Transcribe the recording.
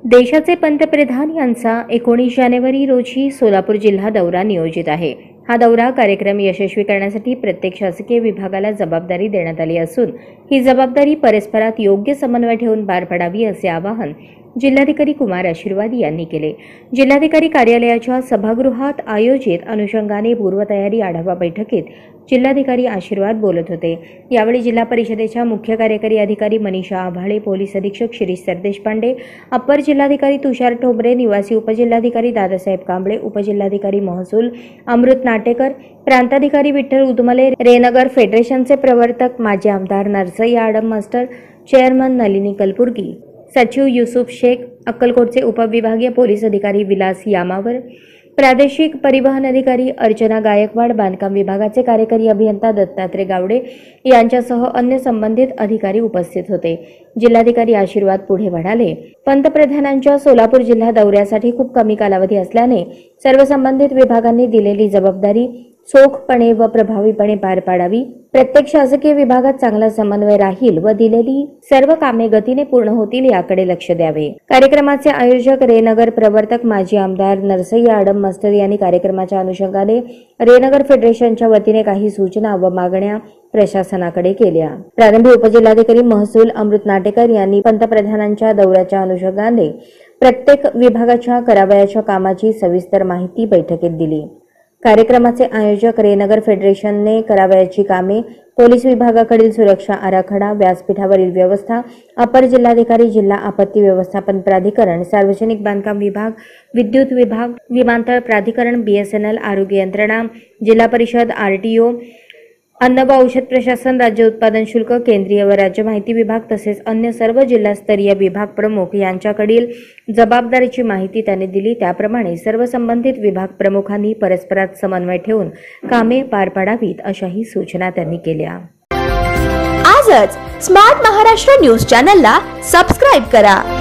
देशाचे पंतप्रधान यांचा 19 जानेवारी रोजी सोलापूर जिल्हा दौरा नियोजित आहे। हा दौरा कार्यक्रम यशस्वी करण्यासाठी प्रत्येक शासकीय विभागाला जबाबदारी देण्यात आली असून ही जबाबदारी परस्परात योग्य समन्वय ठेवून पार पाडावी असे आवाहन जिल्हाधिकारी कुमार आशीर्वाद यांनी केले। जिल्हाधिकारी कार्यालयाच्या सभागृहात आयोजित अनुषंगाने पूर्वतयारी आढावा बैठकीत जिल्हाधिकारी आशीर्वाद बोलत होते। यावेळी जिल्हा परिषदेच्या मुख्य कार्यकारी अधिकारी मनीषा आभाळे, पोलीस अधीक्षक शिरीष सरदेशपांडे, अप्पर जिल्हाधिकारी तुषार ठोंबरे, निवासी उपजिल्हाधिकारी दादासाहेब कांबळे, उपजिल्हाधिकारी महसूल अमृत नाटेकर, प्रांताधिकारी विठ्ठल उदमले, रेनगर फेडरेशनचे प्रवर्तक माजी आमदार नरसय्या आडम मास्टर, चेअरमन नलिनी कलबुर्गी, सचिव युसुफ शेख, अक्कलकोटचे उपविभागीय पोलीस अधिकारी विलास यामावर, प्रादेशिक परिवहन अधिकारी अर्चना गायकवाड, बांधकाम विभागाचे कार्यकारी अभियंता दत्तात्रय गावडे यांच्यासह अन्य संबंधित अधिकारी उपस्थित होते। जिल्हाधिकारी आशीर्वाद पुढे म्हणाले, पंतप्रधानांच्या सोलापूर जिल्हा दौऱ्यासाठी खूप कमी कालावधी असल्याने सर्व संबंधित विभागांनी दिलेली जबाबदारी चोखपणे व प्रभावीपणे पार पाडावी। प्रत्येक शासकीय विभागात चांगला समन्वय राहील व दिलेली सर्व कामे गतीने पूर्ण होतील याकडे लक्ष द्यावे। कार्यक्रमाचे आयोजक रेनगर प्रवर्तक माजी आमदार नरसय्या आडम मास्टर यांनी कार्यक्रमाच्या अनुषंगाने रेनगर फेडरेशनच्या वतीने काही सूचना व मागण्या प्रशासनाकडे केल्या। प्रारंभी उपजिल्हाधिकारी महसूल अमृत नाटेकर यांनी पंतप्रधानांच्या दौऱ्याच्या अनुषंगाने प्रत्येक विभागाच्या करावयाच्या कामाची सविस्तर माहिती बैठकीत दिली। कार्यक्रमाचे आयोजक रेनगर फेडरेशनने करावयाची कामे, पोलीस विभागाकडील सुरक्षा आराखडा, व्यासपीठावरील व्यवस्था, अपर जिल्हाधिकारी, जिल्हा आपत्ती व्यवस्थापन प्राधिकरण, सार्वजनिक बांधकाम विभाग, विद्युत विभाग, विमानतळ प्राधिकरण, BSNL, आरोग्य यंत्रणा, जिल्हा परिषद, RTO, अन्न व औषध प्रशासन, राज्य उत्पादन शुल्क, केंद्रीय व राज्य माहिती विभाग तसेच अन्य सर्व जिल्हास्तरीय विभाग प्रमुख यांच्याकडील जबाबदारीची माहिती त्यांनी दिली। त्याप्रमाणे सर्व संबंधित विभाग प्रमुखांनी परस्परात समन्वय ठेवून कामे पार पाडावीत अशाही सूचना त्यांनी केल्या। आजच स्मार्ट महाराष्ट्र न्यूज चॅनलला सबस्क्राइब करा।